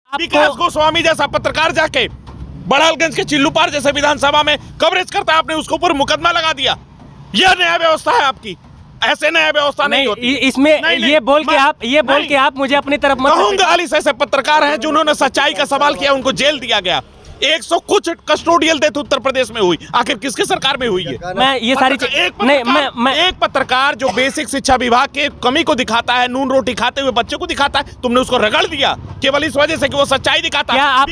विकास गोस्वामी जैसा पत्रकार जाके बड़ालगंज के चिल्लूपार जैसे विधानसभा में कवरेज करता है, आपने उसके ऊपर मुकदमा लगा दिया। यह न्याय व्यवस्था है आपकी? ऐसे न्याय व्यवस्था नहीं होती। इसमें ये बोल के आप मुझे अपनी तरफ मत कहूंगा। 40 ऐसे पत्रकार हैं जिन्होंने सच्चाई का सवाल किया, उनको जेल दिया गया। 100 कुछ कस्टोडियल डेथ उत्तर प्रदेश में हुई, आखिर किसकी सरकार में हुई है? मैं ये सारी एक पत्रकार जो बेसिक शिक्षा विभाग के कमी को दिखाता है, नून रोटी खाते हुए बच्चे को दिखाता है, तुमने उसको रगड़ दिया केवल इस वजह से कि वो सच्चाई दिखाता है। आप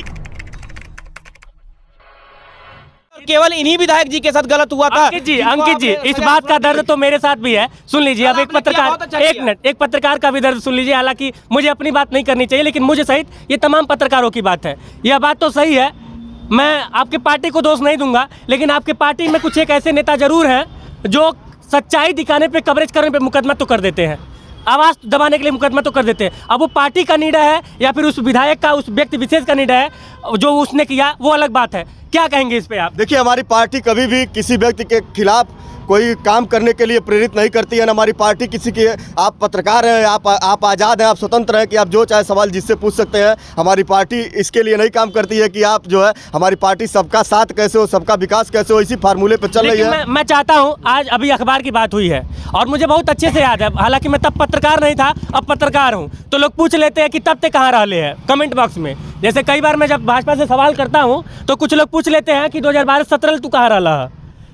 केवल इन्हीं विधायक जी के साथ गलत हुआ था। अंकित जी इस बात का दर्द तो मेरे साथ भी है। सुन लीजिए, अब एक पत्रकार का भी दर्द सुन लीजिए। हालांकि मुझे अपनी बात नहीं करनी चाहिए, लेकिन मुझे सहित ये तमाम पत्रकारों की बात है। यह बात तो सही है, मैं आपके पार्टी को दोष नहीं दूंगा, लेकिन आपके पार्टी में कुछ एक ऐसे नेता जरूर हैं जो सच्चाई दिखाने पे, कवरेज करने पे मुकदमा तो कर देते हैं, आवाज़ दबाने के लिए मुकदमा तो कर देते हैं। अब वो पार्टी का निर्णय है या फिर उस विधायक का, उस व्यक्ति विशेष का निर्णय है जो उसने किया, वो अलग बात है। क्या कहेंगे इस पे आप? देखिए, हमारी पार्टी कभी भी किसी व्यक्ति के खिलाफ कोई काम करने के लिए प्रेरित नहीं करती है। ना हमारी पार्टी किसी की, आप पत्रकार हैं, आप आज़ाद हैं, आप स्वतंत्र हैं कि आप जो चाहे सवाल जिससे पूछ सकते हैं। हमारी पार्टी इसके लिए नहीं काम करती है कि आप जो है, हमारी पार्टी सबका साथ कैसे हो, सबका विकास कैसे हो, इसी फार्मूले पर चल रही है। मैं चाहता हूं, आज अभी अखबार की बात हुई है और मुझे बहुत अच्छे से याद है, हालांकि मैं तब पत्रकार नहीं था, अब पत्रकार हूँ, तो लोग पूछ लेते हैं कि तब तक कहाँ रहे हैं कमेंट बॉक्स में। जैसे कई बार मैं जब भाजपा से सवाल करता हूँ तो कुछ लोग पूछ लेते हैं कि 2012-17 तू कहाँ रहा।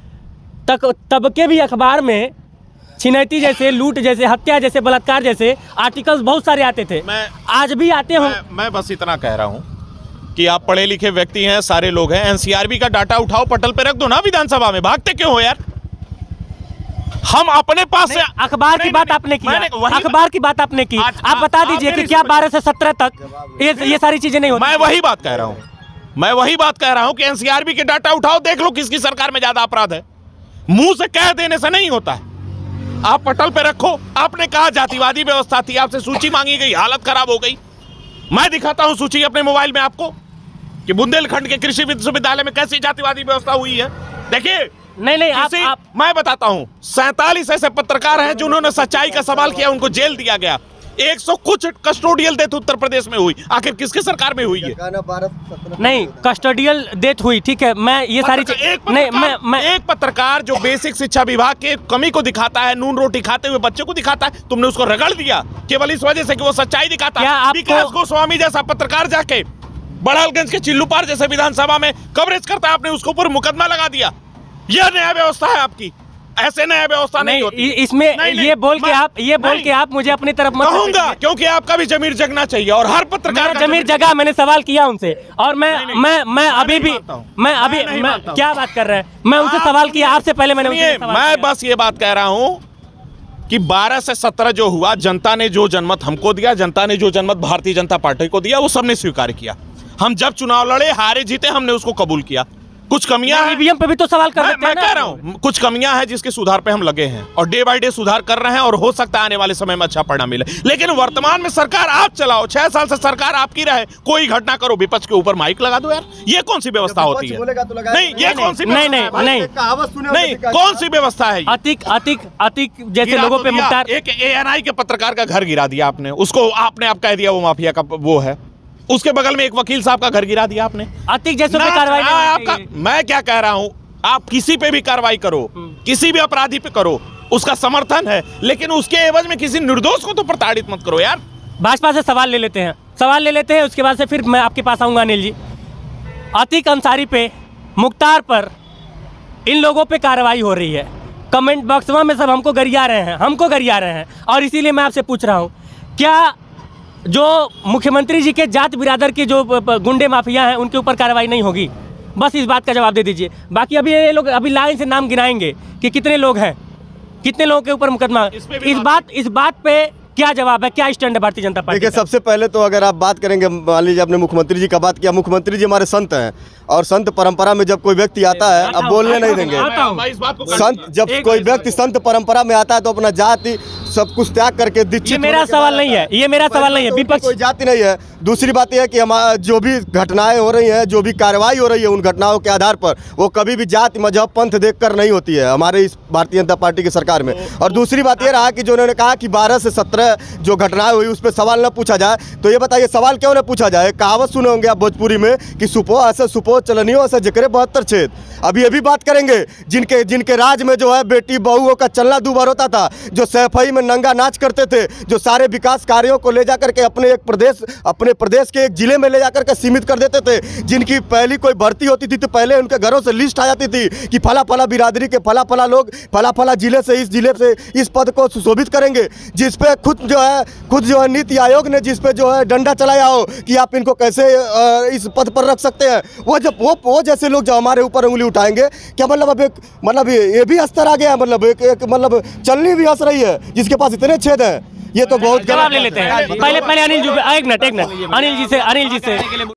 तब के भी अखबार में छिनैती जैसे, लूट जैसे, हत्या जैसे, बलात्कार जैसे आर्टिकल्स बहुत सारे आते थे। आज भी आते हों। मैं बस इतना कह रहा हूं कि आप पढ़े लिखे व्यक्ति हैं, सारे लोग हैं, एनसीआरबी का डाटा उठाओ, पटल पे रख दो ना विधानसभा में। भागते क्यों हो यार? हम अपने पास से अखबार की बात आपने की, अखबार की बात आपने की, आप बता दीजिए कि क्या 12 से 17 तक ये सारी चीजें नहीं होती? मैं वही बात कह रहा हूं कि एनसीआरबी के डाटा उठाओ, देख लो किसकी सरकार में ज्यादा अपराध है। मुंह से कह देने से नहीं होता है, आप पटल पे रखो। आपने कहा जातिवादी व्यवस्था थी, आपसे सूची मांगी गई, हालत खराब हो गई। मैं दिखाता हूं सूची अपने मोबाइल में आपको कि बुंदेलखंड के कृषि विश्वविद्यालय में कैसी जातिवादी व्यवस्था हुई है। देखिए, नहीं आप मैं बताता हूं, 47 ऐसे पत्रकार हैं जिन्होंने सच्चाई का सवाल किया, उनको जेल दिया गया। 100 कुछ कस्टोडियल डेथ उत्तर प्रदेश में हुई, आखिर किसकी सरकार में हुई है? नहीं, कस्टोडियल डेथ हुई, ठीक है। मैं ये सारी एक पत्रकार जो बेसिक शिक्षा विभाग के कमी को दिखाता है, नून रोटी खाते हुए बच्चे को दिखाता है, तुमने उसको रगड़ दिया केवल इस वजह से कि वो सच्चाई दिखाता है। विकास गोस्वामी जैसा पत्रकार जाके बड़ालगंज के चिल्लूपार जैसे विधानसभा में कवरेज करता है, आपने उसके ऊपर मुकदमा लगा दिया। यह न्याय व्यवस्था है आपकी? ऐसे न्याय व्यवस्था नहीं होती। इसमें ये बोल के आप मुझे अपनी तरफ मत कहूंगा, क्योंकि आपका भी जमीर जगना चाहिए और हर पत्रकार जमीर जगह। मैंने सवाल किया उनसे और मैं अभी क्या बात कर रहे हैं? मैं उनसे सवाल किया, आपसे पहले मैं बस ये बात कह रहा हूं कि 12 से 17 जो हुआ, जनता ने जो जनमत हमको दिया, जनता ने जो जनमत भारतीय जनता पार्टी को दिया, वो सबने स्वीकार किया। हम जब चुनाव लड़े, हारे जीते, हमने उसको कबूल किया। कुछ कमियां हैं, ईवीएम पे भी तो सवाल कर मैं कह रहा हूं, कुछ कमियां हैं जिसके सुधार पे हम लगे हैं और डे बाय डे सुधार कर रहे हैं और हो सकता है आने वाले समय में अच्छा परिणाम मिले। लेकिन वर्तमान में सरकार आप चलाओ, 6 साल से सरकार आपकी रहे, कोई घटना करो, विपक्ष के ऊपर माइक लगा दो यार। ये कौन सी व्यवस्था होती है? नहीं, ये कौन सी नहीं, कौन सी व्यवस्था है? अतिक जैसे लोगों पे मुख्तार, एक ANI के पत्रकार का घर गिरा दिया आपने, उसको आपने आप कह दिया वो माफिया का वो है। उसके बगल में एक वकील साहब का घर गिरा दिया आपने। अतिक जैसे पे कार्रवाई आपका, मैं क्या कह रहा हूं, आप किसी पे भी कार्रवाई करो, किसी भी अपराधी पे करो, उसका समर्थन है, लेकिन उसके एवज में किसी निर्दोष को तो प्रताड़ित मत करो यार। भाजपा से सवाल ले लेते हैं, उसके बाद से फिर मैं आपके पास आऊंगा। अनिल जी, अतिक अंसारी पे, मुख्तार पर, इन लोगों पे कार्रवाई हो रही है, कमेंट बॉक्स में सब हमको गरिया रहे हैं और इसीलिए मैं आपसे पूछ रहा हूँ, क्या जो मुख्यमंत्री जी के जात बिरादर के जो गुंडे माफिया हैं उनके ऊपर कार्रवाई नहीं होगी? बस इस बात का जवाब दे दीजिए। बाकी अभी ये लोग अभी लाइन से नाम गिनाएंगे कि कितने लोग हैं, कितने लोगों के ऊपर मुकदमा। इस बात पे क्या जवाब है, क्या स्टैंड है भारतीय जनता पार्टी? देखिए, सबसे पहले तो अगर आप बात करेंगे, मान लीजिए आपने मुख्यमंत्री जी का बात किया, मुख्यमंत्री जी हमारे संत हैं और संत परंपरा में जब कोई व्यक्ति आता है, अब बोलने नहीं देंगे। संत, जब कोई व्यक्ति संत परंपरा में आता है तो अपना जाति सब कुछ त्याग करके दीक्षित। ये मेरा सवाल नहीं है, विपक्ष कोई जाति नहीं है। दूसरी बात यह है कि हमारा जो भी घटनाएं हो रही हैं, जो भी कार्रवाई हो रही है, उन घटनाओं के आधार पर वो कभी भी जाति, मजहब, पंथ देखकर नहीं होती है हमारे इस भारतीय जनता पार्टी की सरकार में। और दूसरी बात यह रहा कि जो उन्होंने कहा कि 12 से 17 तरह जो घटनाएं हुई उस पर सवाल न पूछा जाए, तो ये बताइए सवाल क्यों न पूछा जाए। कहावत सुने होंगे आप भोजपुरी में कि सुपो ऐसे सुपो चलनियो ऐसे जिक्रे 72 छेद। अभी ये भी बात करेंगे जिनके राज में जो है बेटी बहुओं का चलना दूभर होता था, जो सैफई में नंगा नाच करते थे, जो सारे विकास कार्यों को ले जाकर के अपने प्रदेश के एक जिले में ले जाकर के सीमित कर देते थे, जिनकी पहली कोई भर्ती होती थी तो पहले उनके घरों से लिस्ट आ जाती थी कि फला फला बिरादरी के फला फला लोग फला फला जिले से इस पद को सुशोभित करेंगे, जिस पे खुद जो है नीति आयोग ने जिस पे जो है डंडा चलाया हो कि आप इनको कैसे इस पद पर रख सकते हैं। वो जैसे लोग जो हमारे ऊपर उंगली उठाएंगे, क्या मतलब ये भी अस्तर आ गया, मतलब चलनी भी हंस रही है जिसके पास इतने छेद हैं। ये तो बहुत जवाब ले लेते हैं। पहले अनिल जी, एक मिनट अनिल जी से